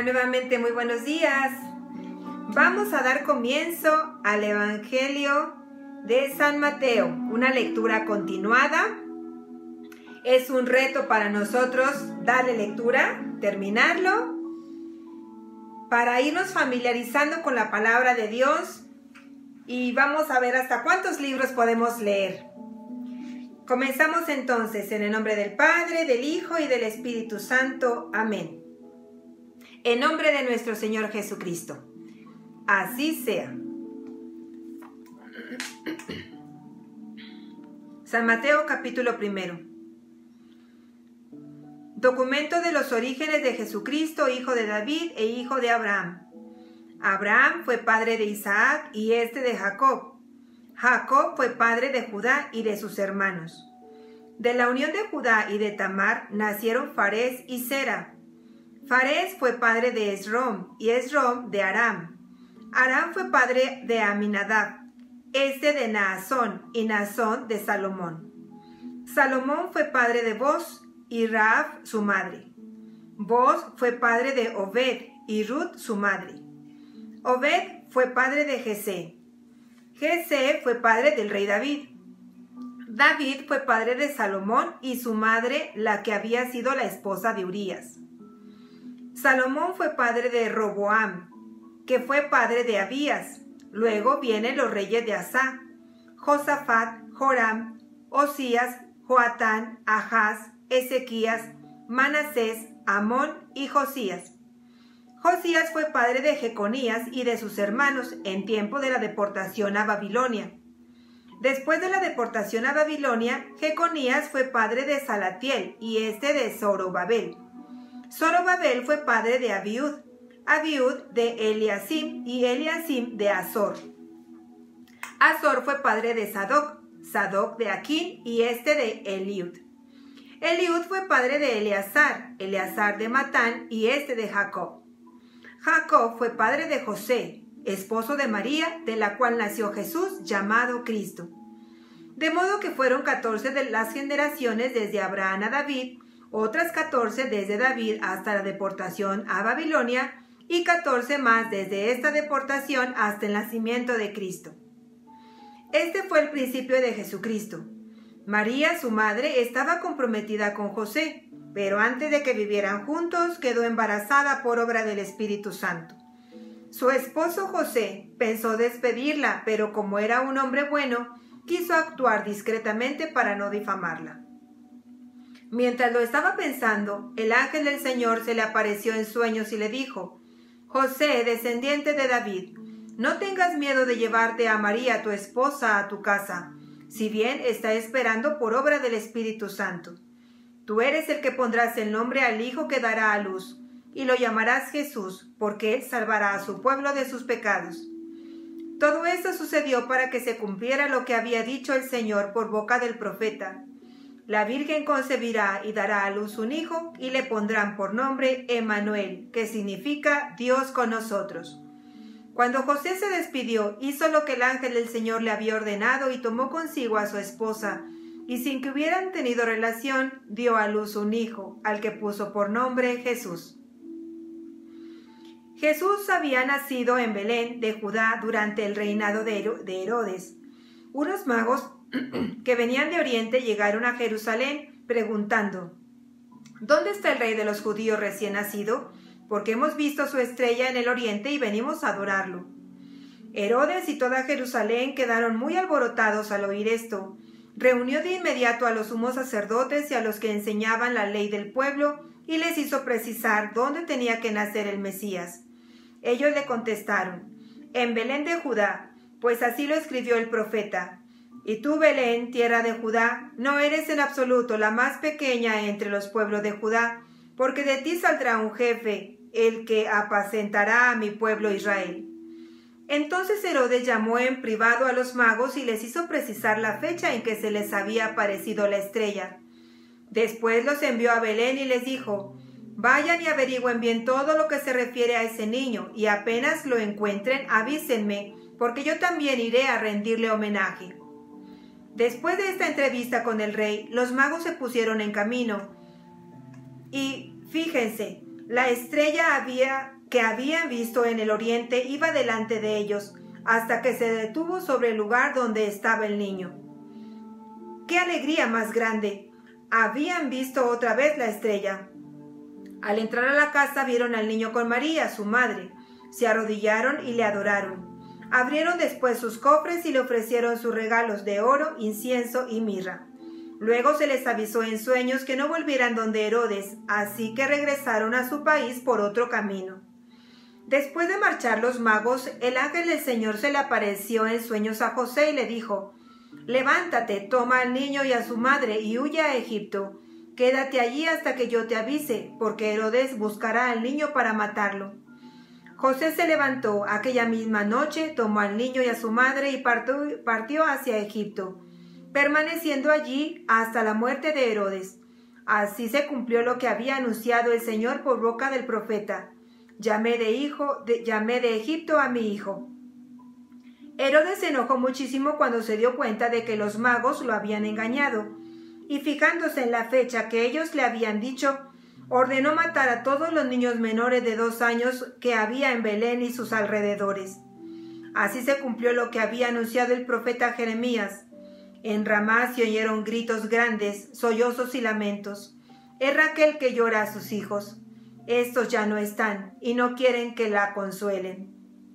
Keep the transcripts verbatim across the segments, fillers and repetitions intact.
nuevamente muy buenos días. Vamos a dar comienzo al Evangelio de San Mateo, una lectura continuada. Es un reto para nosotros darle lectura, terminarlo, para irnos familiarizando con la palabra de Dios y vamos a ver hasta cuántos libros podemos leer. Comenzamos entonces en el nombre del Padre, del Hijo y del Espíritu Santo. Amén. En nombre de nuestro Señor Jesucristo. Así sea. San Mateo capítulo primero. Documento de los orígenes de Jesucristo, hijo de David e hijo de Abraham. Abraham fue padre de Isaac y este de Jacob. Jacob fue padre de Judá y de sus hermanos. De la unión de Judá y de Tamar nacieron Farés y Zera. Farés fue padre de Esrom y Esrom de Aram. Aram fue padre de Aminadab, este de Naasón y Naasón de Salomón. Salomón fue padre de Boz y Rahab su madre. Boz fue padre de Obed y Ruth su madre. Obed fue padre de Jesé. Jesé fue padre del rey David. David fue padre de Salomón y su madre, la que había sido la esposa de Urías. Salomón fue padre de Roboam, que fue padre de Abías. Luego vienen los reyes de Asá: Josafat, Joram, Osías, Joatán, Ahaz, Ezequías, Manasés, Amón y Josías. Josías fue padre de Jeconías y de sus hermanos en tiempo de la deportación a Babilonia. Después de la deportación a Babilonia, Jeconías fue padre de Salatiel y este de Zorobabel. Zorobabel fue padre de Abiud, Abiud de Eliasim y Eliasim de Azor. Azor fue padre de Sadoc, Sadoc de Aquín y este de Eliud. Eliud fue padre de Eleazar, Eleazar de Matán y este de Jacob. Jacob fue padre de José, esposo de María, de la cual nació Jesús, llamado Cristo. De modo que fueron catorce de las generaciones desde Abraham a David, otras catorce desde David hasta la deportación a Babilonia y catorce más desde esta deportación hasta el nacimiento de Cristo. Este fue el principio de Jesucristo. María, su madre, estaba comprometida con José, pero antes de que vivieran juntos quedó embarazada por obra del Espíritu Santo. Su esposo José pensó despedirla, pero como era un hombre bueno, quiso actuar discretamente para no difamarla. Mientras lo estaba pensando, el ángel del Señor se le apareció en sueños y le dijo: José, descendiente de David, no tengas miedo de llevarte a María, tu esposa, a tu casa, si bien está esperando por obra del Espíritu Santo. Tú eres el que pondrás el nombre al hijo que dará a luz, y lo llamarás Jesús, porque él salvará a su pueblo de sus pecados. Todo esto sucedió para que se cumpliera lo que había dicho el Señor por boca del profeta: la Virgen concebirá y dará a luz un hijo, y le pondrán por nombre Emmanuel, que significa Dios con nosotros. Cuando José se despidió, hizo lo que el ángel del Señor le había ordenado y tomó consigo a su esposa, y sin que hubieran tenido relación, dio a luz un hijo, al que puso por nombre Jesús. Jesús había nacido en Belén de Judá durante el reinado de Herodes. Unos magos que venían de Oriente llegaron a Jerusalén preguntando: ¿Dónde está el rey de los judíos recién nacido? Porque hemos visto su estrella en el oriente y venimos a adorarlo. Herodes y toda Jerusalén quedaron muy alborotados al oír esto. Reunió de inmediato a los sumos sacerdotes y a los que enseñaban la ley del pueblo y les hizo precisar dónde tenía que nacer el Mesías. Ellos le contestaron: en Belén de Judá, pues así lo escribió el profeta. Y tú, Belén, tierra de Judá, no eres en absoluto la más pequeña entre los pueblos de Judá, porque de ti saldrá un jefe, el que apacentará a mi pueblo Israel. Entonces Herodes llamó en privado a los magos y les hizo precisar la fecha en que se les había aparecido la estrella. Después los envió a Belén y les dijo: vayan y averigüen bien todo lo que se refiere a ese niño, y apenas lo encuentren, avísenme, porque yo también iré a rendirle homenaje. Después de esta entrevista con el rey, los magos se pusieron en camino. Y fíjense, la estrella había que habían visto en el oriente iba delante de ellos, hasta que se detuvo sobre el lugar donde estaba el niño. ¡Qué alegría más grande! Habían visto otra vez la estrella. Al entrar a la casa vieron al niño con María, su madre. Se arrodillaron y le adoraron. Abrieron después sus cofres y le ofrecieron sus regalos de oro, incienso y mirra. Luego se les avisó en sueños que no volvieran donde Herodes, así que regresaron a su país por otro camino. Después de marchar los magos, el ángel del Señor se le apareció en sueños a José y le dijo: «Levántate, toma al niño y a su madre y huye a Egipto. Quédate allí hasta que yo te avise, porque Herodes buscará al niño para matarlo». José se levantó aquella misma noche, tomó al niño y a su madre y partió, partió hacia Egipto, permaneciendo allí hasta la muerte de Herodes. Así se cumplió lo que había anunciado el Señor por boca del profeta: «Llamé de, hijo, de, llamé de Egipto a mi hijo». Herodes se enojó muchísimo cuando se dio cuenta de que los magos lo habían engañado, y fijándose en la fecha que ellos le habían dicho, ordenó matar a todos los niños menores de dos años que había en Belén y sus alrededores. Así se cumplió lo que había anunciado el profeta Jeremías. En Ramá se oyeron gritos grandes, sollozos y lamentos. Es Raquel que llora a sus hijos. Estos ya no están y no quieren que la consuelen.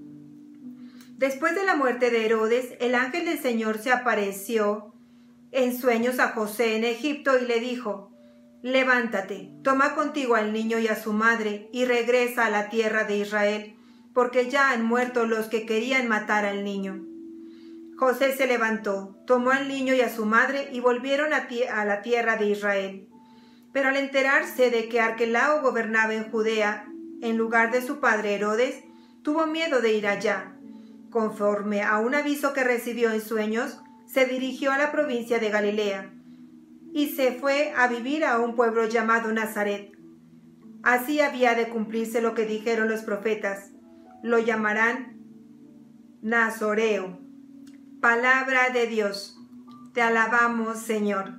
Después de la muerte de Herodes, el ángel del Señor se apareció en sueños a José en Egipto y le dijo: «Levántate, toma contigo al niño y a su madre y regresa a la tierra de Israel, porque ya han muerto los que querían matar al niño». José se levantó, tomó al niño y a su madre y volvieron a, a la tierra de Israel. Pero al enterarse de que Arquelao gobernaba en Judea, en lugar de su padre Herodes, tuvo miedo de ir allá. Conforme a un aviso que recibió en sueños, se dirigió a la provincia de Galilea y se fue a vivir a un pueblo llamado Nazaret. Así había de cumplirse lo que dijeron los profetas: «Lo llamarán Nazoreo». Palabra de Dios. Te alabamos, Señor.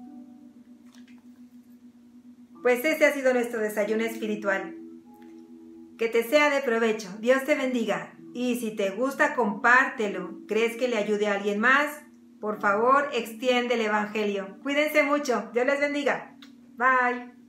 Pues este ha sido nuestro desayuno espiritual. Que te sea de provecho. Dios te bendiga. Y si te gusta, compártelo. ¿Crees que le ayude a alguien más? Por favor, extiende el evangelio. Cuídense mucho. Dios les bendiga. Bye.